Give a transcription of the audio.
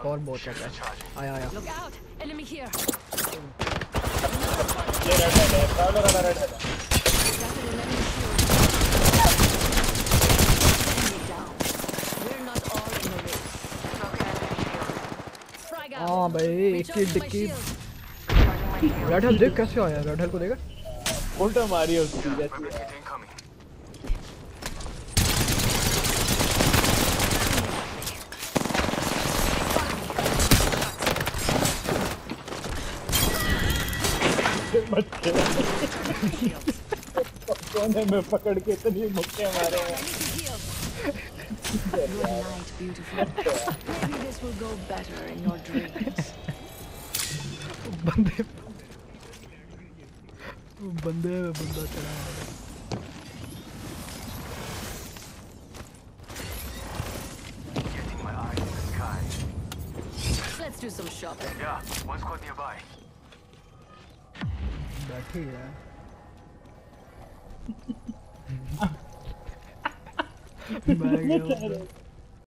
एक और बहुत है। आया Look out! Enemy here. ये रेड है, ट्रैवलर वाला रेड है। Got an enemy shield. Enemy down. We're not all in a race. Frag out. हाँ भाई Recharging my की shield. रेडहेल देख कैसे आया। रेडहेल को देखा उल्टा मारी उसकी जैसी। कोने में पकड़ के इतनी मुक्के मारे हैं। Good night, beautiful. Maybe this will go better in your dreams. बंदे बंदा चला है। Let's do some shopping. Yeah, one squad nearby. बैठी है। मैं गया